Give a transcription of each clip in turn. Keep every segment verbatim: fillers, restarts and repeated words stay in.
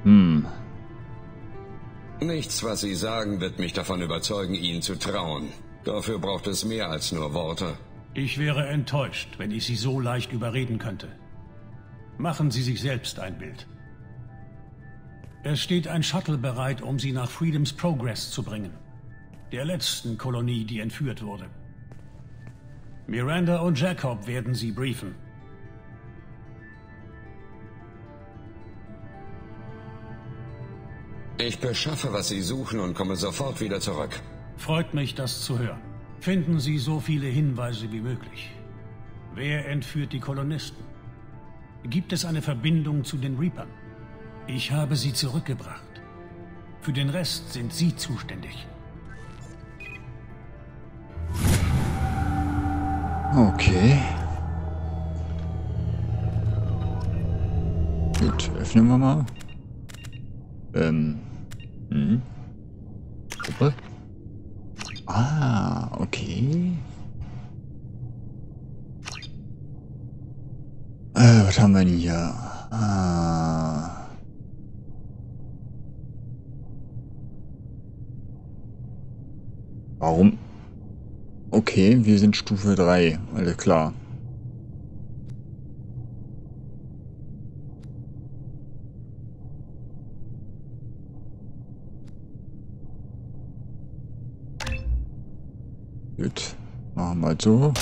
Hm. Nichts, was Sie sagen, wird mich davon überzeugen, Ihnen zu trauen. Dafür braucht es mehr als nur Worte. Ich wäre enttäuscht, wenn ich Sie so leicht überreden könnte. Machen Sie sich selbst ein Bild. Es steht ein Shuttle bereit, um Sie nach Freedom's Progress zu bringen. Der letzten Kolonie, die entführt wurde. Miranda und Jacob werden Sie briefen. Ich beschaffe, was Sie suchen und komme sofort wieder zurück. Freut mich, das zu hören. Finden Sie so viele Hinweise wie möglich. Wer entführt die Kolonisten? Gibt es eine Verbindung zu den Reapern? Ich habe sie zurückgebracht. Für den Rest sind Sie zuständig. Okay. Gut, öffnen wir mal. Ähm. Hm. Gruppe. Ah, okay. Äh, was haben wir denn hier? Ah. Warum? Okay, wir sind Stufe drei. Alles klar. Gut, machen wir so.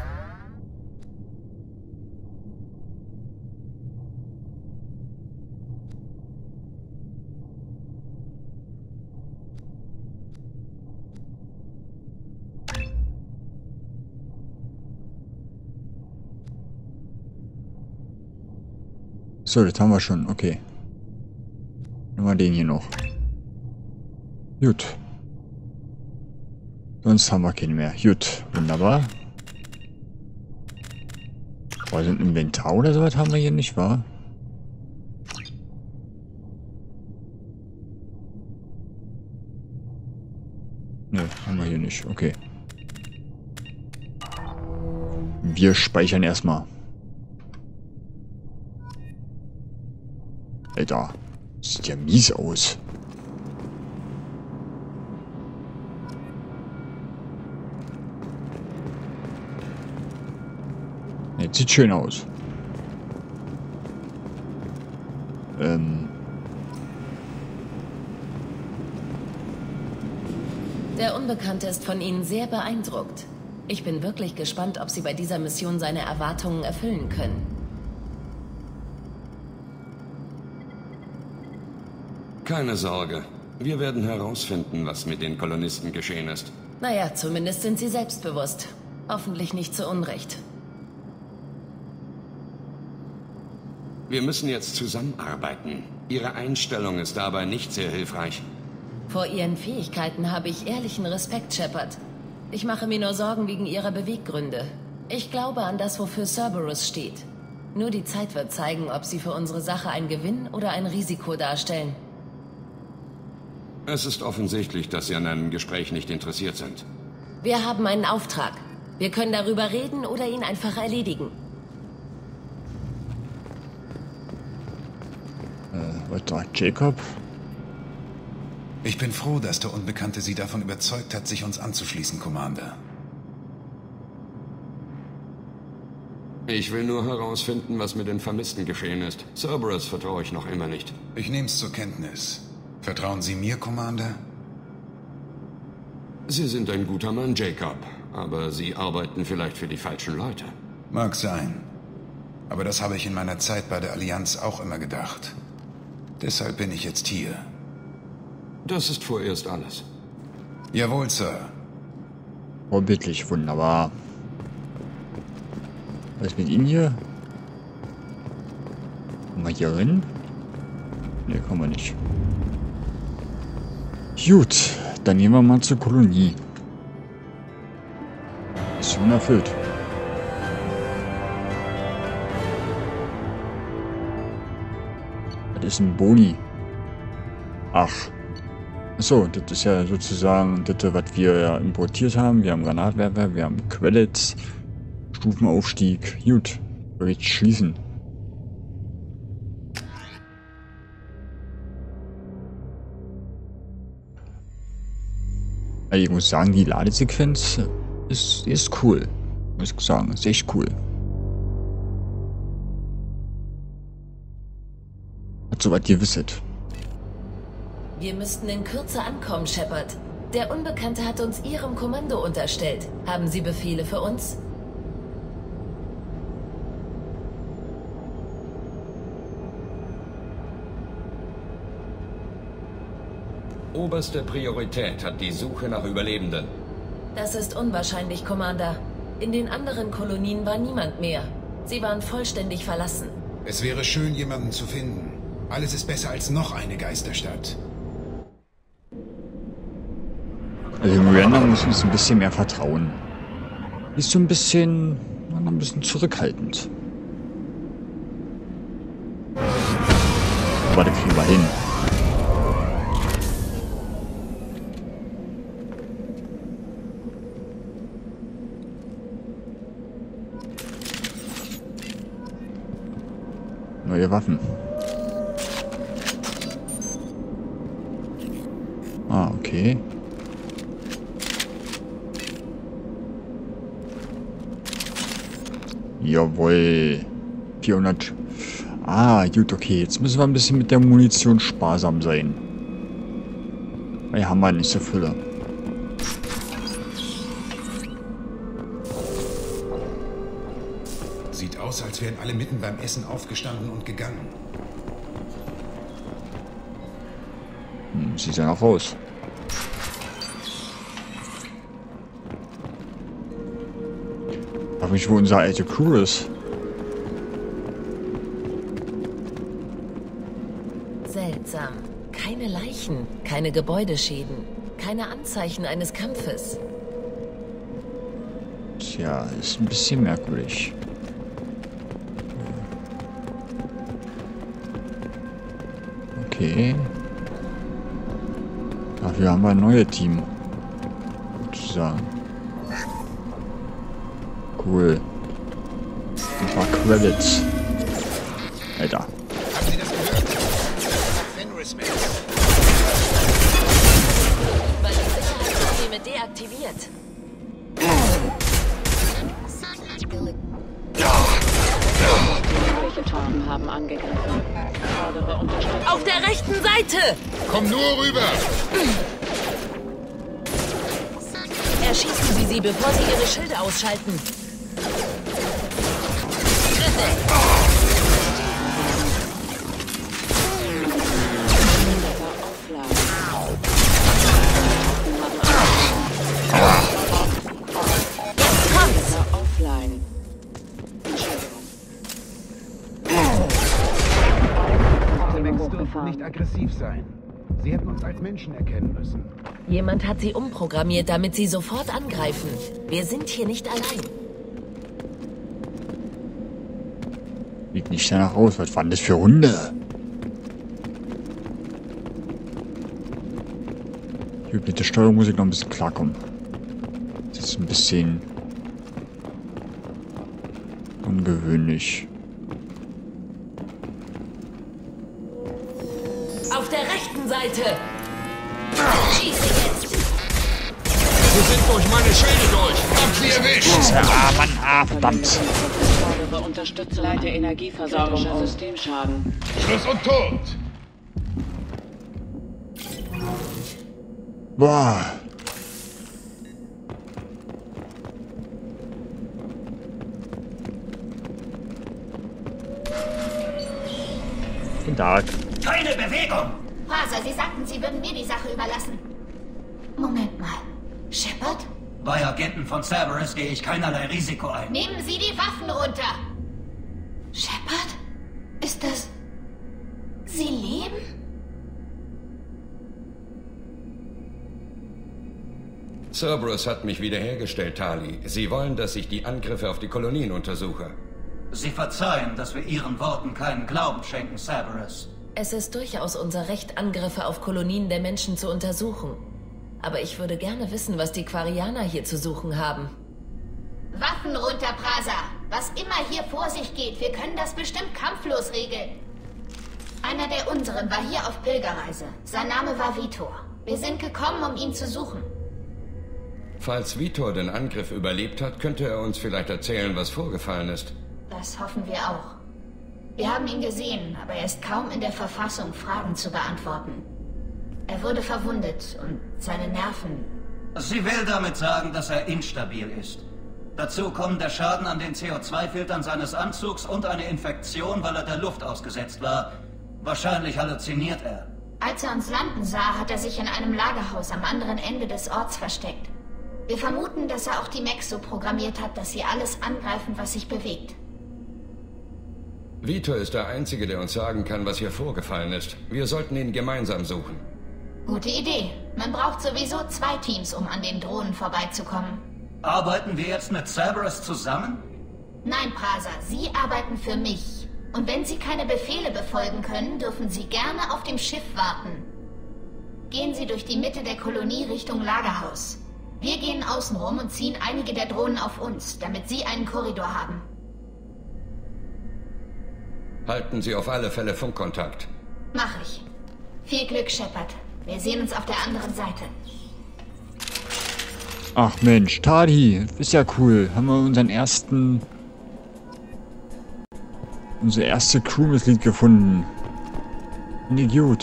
So, das haben wir schon, okay. Nehmen wir den hier noch. Gut. Sonst haben wir keinen mehr. Gut, wunderbar. War so ein Inventar oder sowas haben wir hier nicht, wahr? Ne, haben wir hier nicht. Okay. Wir speichern erstmal. Alter, sieht ja mies aus. Jetzt sieht schön aus. Ähm. Der Unbekannte ist von Ihnen sehr beeindruckt. Ich bin wirklich gespannt, ob Sie bei dieser Mission seine Erwartungen erfüllen können. Keine Sorge. Wir werden herausfinden, was mit den Kolonisten geschehen ist. Naja, zumindest sind Sie selbstbewusst. Hoffentlich nicht zu Unrecht. Wir müssen jetzt zusammenarbeiten. Ihre Einstellung ist dabei nicht sehr hilfreich. Vor Ihren Fähigkeiten habe ich ehrlichen Respekt, Shepard. Ich mache mir nur Sorgen wegen Ihrer Beweggründe. Ich glaube an das, wofür Cerberus steht. Nur die Zeit wird zeigen, ob Sie für unsere Sache einen Gewinn oder ein Risiko darstellen. Es ist offensichtlich, dass Sie an einem Gespräch nicht interessiert sind. Wir haben einen Auftrag. Wir können darüber reden oder ihn einfach erledigen. Äh, was sagt Jacob? Ich bin froh, dass der Unbekannte Sie davon überzeugt hat, sich uns anzuschließen, Commander. Ich will nur herausfinden, was mit den Vermissten geschehen ist. Cerberus vertraue ich noch immer nicht. Ich nehme es zur Kenntnis. Vertrauen Sie mir, Commander? Sie sind ein guter Mann, Jacob. Aber Sie arbeiten vielleicht für die falschen Leute. Mag sein. Aber das habe ich in meiner Zeit bei der Allianz auch immer gedacht. Deshalb bin ich jetzt hier. Das ist vorerst alles. Jawohl, Sir. Vorbildlich, wunderbar. Was ist mit Ihnen hier? Kommen wir hier rein? Ne, kommen wir nicht. Gut, dann gehen wir mal zur Kolonie. Mission erfüllt. Das ist ein Boni. Ach. Achso, das ist ja sozusagen das, was wir ja importiert haben. Wir haben Granatwerfer, wir haben Quellets, Stufenaufstieg. Gut, Bericht schließen. Also ich muss sagen, die Ladesequenz ist, ist cool. Muss ich sagen, ist echt cool. Hat soweit ihr wisset. Wir müssten in Kürze ankommen, Shepard. Der Unbekannte hat uns Ihrem Kommando unterstellt. Haben Sie Befehle für uns? Oberste Priorität hat die Suche nach Überlebenden. Das ist unwahrscheinlich, Commander. In den anderen Kolonien war niemand mehr. Sie waren vollständig verlassen. Es wäre schön, jemanden zu finden. Alles ist besser als noch eine Geisterstadt. Also Miranda muss uns ein bisschen mehr vertrauen. Die ist so ein bisschen, ein bisschen zurückhaltend. Aber das kriegen wir hin. Neue Waffen. Ah, okay. Jawohl. vierhundert. Ah, gut, okay. Jetzt müssen wir ein bisschen mit der Munition sparsam sein. Weil haben wir nicht so viele. Sieht aus, als wären alle mitten beim Essen aufgestanden und gegangen. Hm, sieht ja noch aus. Frag mich, wo unser alte Crew ist. Seltsam. Keine Leichen, keine Gebäudeschäden, keine Anzeichen eines Kampfes. Tja, ist ein bisschen merkwürdig. Okay. Dafür haben wir ein neues Team. Sozusagen. Cool. Ein paar Credits. Alter. Haben Sie das gehört? Fenris Mail. Weil die Sicherheitssysteme deaktiviert. Welche Truppen haben angegriffen? Auf der rechten Seite! Komm nur rüber! Erschießen Sie sie, bevor sie ihre Schilde ausschalten. Jetzt kommt's! Offline. Dürfen nicht aggressiv sein. Sie hätten uns als Menschen erkennen müssen. Jemand hat sie umprogrammiert, damit sie sofort angreifen. Wir sind hier nicht allein. Sieht nicht danach aus. Was waren das für Hunde? Hier mit der Steuerung muss ich noch ein bisschen klarkommen. Das ist ein bisschen ungewöhnlich. Auf der rechten Seite! Schieße jetzt! Sie sind durch meine Schilde durch! Habt sie erwischt! Ah, Mann, ah, verdammt. Vordere Unterstützung Leiter Energieversorgung Systemschaden. Schluss und Tod! Boah. Guten Tag. Keine Bewegung! Praser, Sie sagten, Sie würden mir die Sache überlassen. Moment mal. Shepard? Bei Agenten von Cerberus gehe ich keinerlei Risiko ein. Nehmen Sie die Waffen runter! Shepard? Ist das... Sie leben? Cerberus hat mich wiederhergestellt, Tali. Sie wollen, dass ich die Angriffe auf die Kolonien untersuche. Sie verzeihen, dass wir Ihren Worten keinen Glauben schenken, Cerberus. Es ist durchaus unser Recht, Angriffe auf Kolonien der Menschen zu untersuchen. Aber ich würde gerne wissen, was die Quarianer hier zu suchen haben. Waffen runter, Praser! Was immer hier vor sich geht, wir können das bestimmt kampflos regeln. Einer der unseren war hier auf Pilgerreise. Sein Name war Vitor. Wir sind gekommen, um ihn zu suchen. Falls Vitor den Angriff überlebt hat, könnte er uns vielleicht erzählen, was vorgefallen ist. Das hoffen wir auch. Wir haben ihn gesehen, aber er ist kaum in der Verfassung, Fragen zu beantworten. Er wurde verwundet und seine Nerven... Sie will damit sagen, dass er instabil ist. Dazu kommen der Schaden an den C O zwei Filtern seines Anzugs und eine Infektion, weil er der Luft ausgesetzt war. Wahrscheinlich halluziniert er. Als er uns landen sah, hat er sich in einem Lagerhaus am anderen Ende des Orts versteckt. Wir vermuten, dass er auch die Mechs so programmiert hat, dass sie alles angreifen, was sich bewegt. Vitor ist der Einzige, der uns sagen kann, was hier vorgefallen ist. Wir sollten ihn gemeinsam suchen. Gute Idee. Man braucht sowieso zwei Teams, um an den Drohnen vorbeizukommen. Arbeiten wir jetzt mit Cerberus zusammen? Nein, Prasa, Sie arbeiten für mich. Und wenn Sie keine Befehle befolgen können, dürfen Sie gerne auf dem Schiff warten. Gehen Sie durch die Mitte der Kolonie Richtung Lagerhaus. Wir gehen außen rum und ziehen einige der Drohnen auf uns, damit Sie einen Korridor haben. Halten Sie auf alle Fälle Funkkontakt. Mach ich. Viel Glück, Shepard. Wir sehen uns auf der anderen Seite. Ach Mensch, Tali, ist ja cool. Haben wir unseren ersten... Unsere erste Crewmitglied gefunden. Ein Idiot.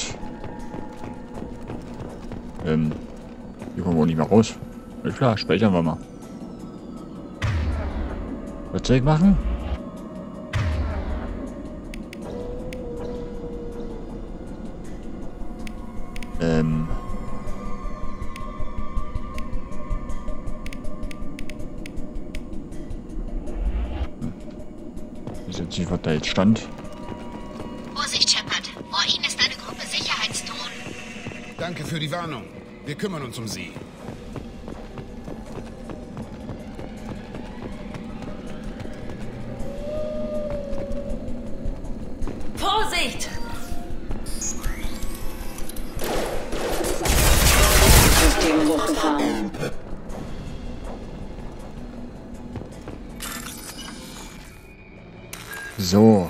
Ähm, hier kommen wir auch nicht mehr raus. Na klar, speichern wir mal. Was soll ich machen? Ähm. Ich weiß nicht, was da jetzt stand. Vorsicht, Shepard. Vor Ihnen ist eine Gruppe Sicherheitsdrohnen. Danke für die Warnung. Wir kümmern uns um sie. Vorsicht! System hochgefahren. So.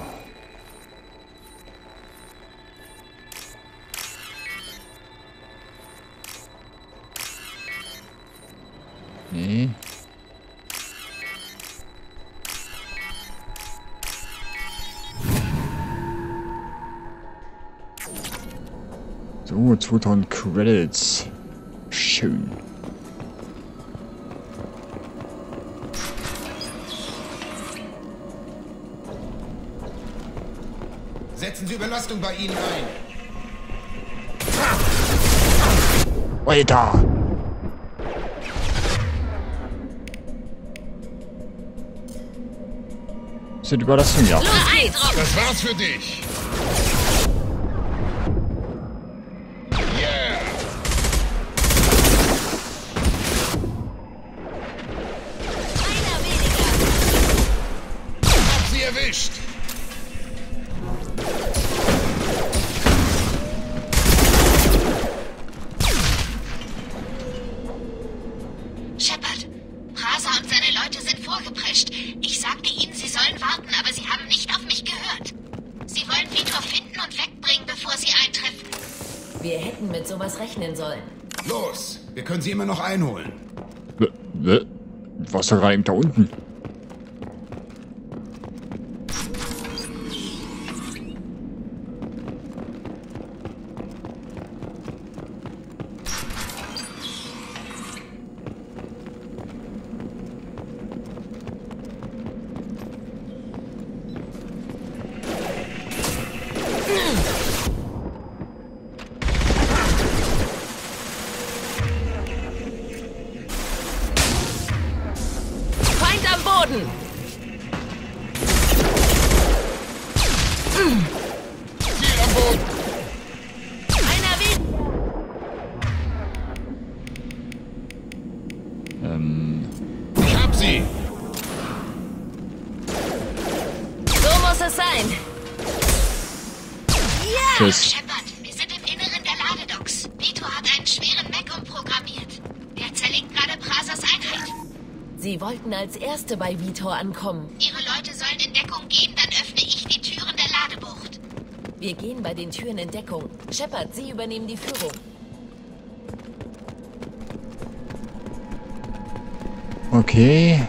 Nee. So, zweitausend Credits. Schön. Setzen Sie Überlastung bei Ihnen ein. Weiter! Sind Überlastung, ja. Das war's für dich. Yeah. Einer weniger. Hab sie erwischt. Shepard, Prasa und seine Leute sind vorgeprescht. Ich sagte ihnen, sie sollen warten, aber sie haben nicht auf mich gehört. Sie wollen Vitor finden und wegbringen, bevor sie eintreffen. Wir hätten mit sowas rechnen sollen. Los, wir können sie immer noch einholen. W- w- Was da gerade eben da unten? Feind am Boden! Ziel am Boden. Einer weniger! Ähm. Ich hab sie. So muss es sein! Ja! Tschüss. Shepard, wir sind im Inneren der Ladedocks. Vitor hat einen schweren Mech umprogrammiert. Der zerlegt gerade Prasas Einheit. Sie wollten als Erste bei Vitor ankommen. Ihre Leute sollen in Deckung gehen, dann öffne ich die Türen der Ladebucht. Wir gehen bei den Türen in Deckung. Shepard, Sie übernehmen die Führung. Okay.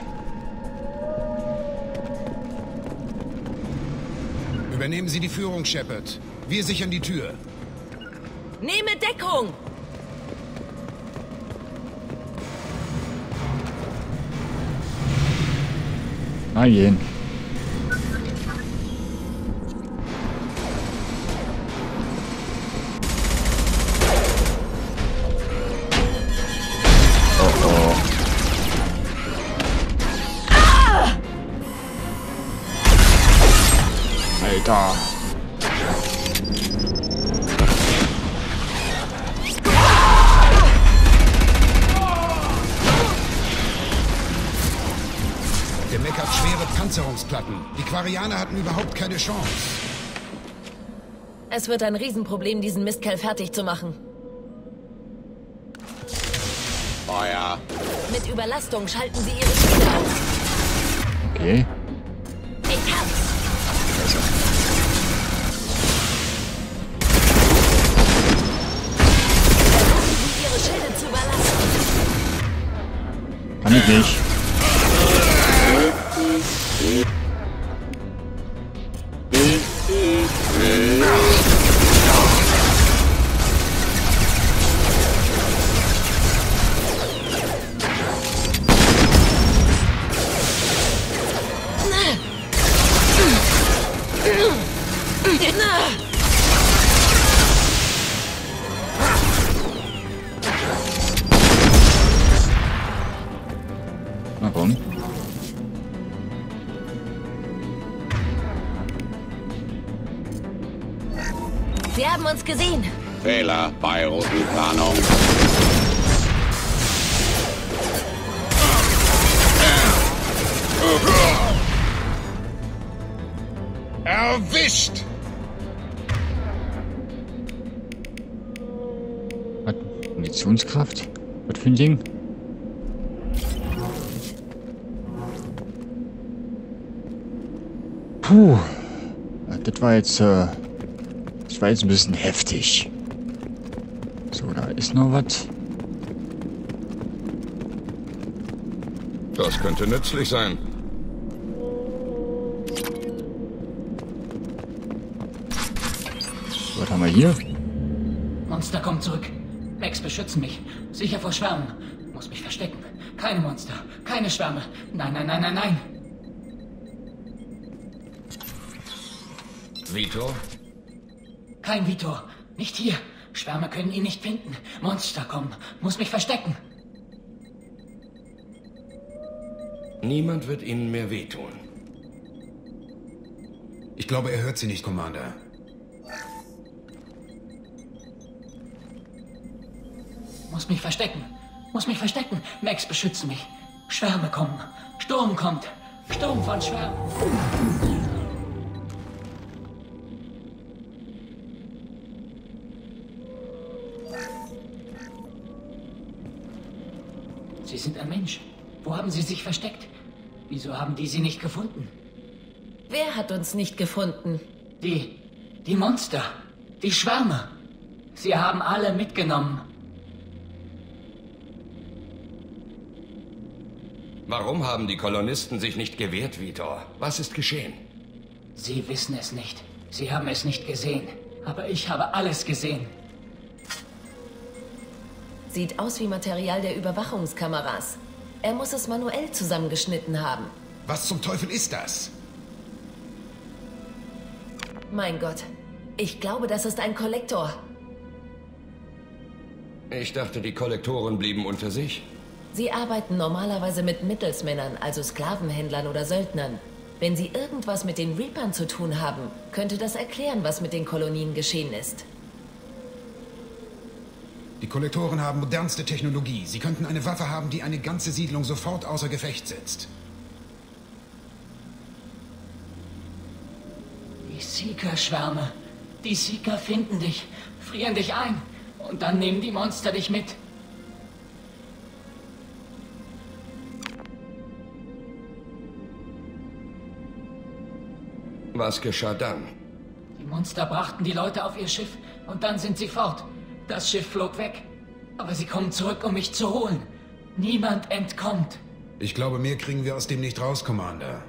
Übernehmen Sie die Führung, Shepard. Wir sichern die Tür. Nehme Deckung! Na jen. Oh oh. Alter. Der Mech hat schwere Panzerungsplatten. Die Quarianer hatten überhaupt keine Chance. Es wird ein Riesenproblem, diesen Mistkerl fertig zu machen. Feuer. Mit Überlastung schalten Sie Ihre Schilde aus. Okay. Ich hab's. Versuchen Sie Ihre Schilde zu überlasten. Kann ich nicht. Na komm. Sie haben uns gesehen. Fehler bei Routenplanung. Erwischt! Was? Munitionskraft? Was für ein Ding? Puh. Das war jetzt, äh, das war jetzt ein bisschen heftig. So, da ist noch was. Das könnte nützlich sein. Was haben wir hier? Monster kommt zurück. Max beschützen mich. Sicher vor Schwärmen. Muss mich verstecken. Keine Monster. Keine Schwärme. Nein, nein, nein, nein, nein. Vitor? Kein Vitor. Nicht hier. Schwärme können ihn nicht finden. Monster kommen. Muss mich verstecken. Niemand wird Ihnen mehr wehtun. Ich glaube, er hört Sie nicht, Commander. Muss mich verstecken. Muss mich verstecken. Max beschützen mich. Schwärme kommen. Sturm kommt. Sturm von Schwärmen. Sie sind ein Mensch. Wo haben Sie sich versteckt? Wieso haben die Sie nicht gefunden? Wer hat uns nicht gefunden? Die, die Monster. Die Schwärme. Sie haben alle mitgenommen. Warum haben die Kolonisten sich nicht gewehrt, Vitor? Was ist geschehen? Sie wissen es nicht. Sie haben es nicht gesehen. Aber ich habe alles gesehen. Sieht aus wie Material der Überwachungskameras. Er muss es manuell zusammengeschnitten haben. Was zum Teufel ist das? Mein Gott. Ich glaube, das ist ein Kollektor. Ich dachte, die Kollektoren blieben unter sich. Sie arbeiten normalerweise mit Mittelsmännern, also Sklavenhändlern oder Söldnern. Wenn sie irgendwas mit den Reapern zu tun haben, könnte das erklären, was mit den Kolonien geschehen ist. Die Kollektoren haben modernste Technologie. Sie könnten eine Waffe haben, die eine ganze Siedlung sofort außer Gefecht setzt. Die Seeker-Schwärme. Die Seeker finden dich, frieren dich ein und dann nehmen die Monster dich mit. Was geschah dann? Die Monster brachten die Leute auf ihr Schiff und dann sind sie fort. Das Schiff flog weg. Aber sie kommen zurück, um mich zu holen. Niemand entkommt. Ich glaube, mehr kriegen wir aus dem nicht raus, Commander.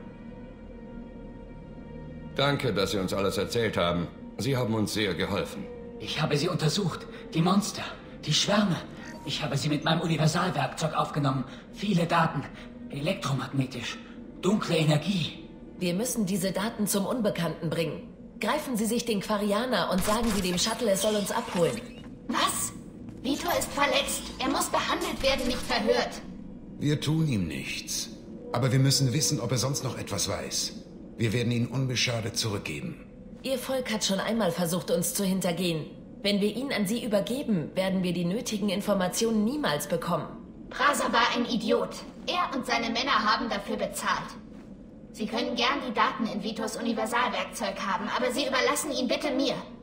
Danke, dass Sie uns alles erzählt haben. Sie haben uns sehr geholfen. Ich habe sie untersucht. Die Monster, die Schwärme. Ich habe sie mit meinem Universalwerkzeug aufgenommen. Viele Daten. Elektromagnetisch. Dunkle Energie. Wir müssen diese Daten zum Unbekannten bringen. Greifen Sie sich den Quarianer und sagen Sie dem Shuttle, es soll uns abholen. Was? Vitor ist verletzt. Er muss behandelt werden, nicht verhört. Wir tun ihm nichts. Aber wir müssen wissen, ob er sonst noch etwas weiß. Wir werden ihn unbeschadet zurückgeben. Ihr Volk hat schon einmal versucht, uns zu hintergehen. Wenn wir ihn an Sie übergeben, werden wir die nötigen Informationen niemals bekommen. Prasa war ein Idiot. Er und seine Männer haben dafür bezahlt. Sie können gern die Daten in Vitors Universalwerkzeug haben, aber Sie überlassen ihn bitte mir.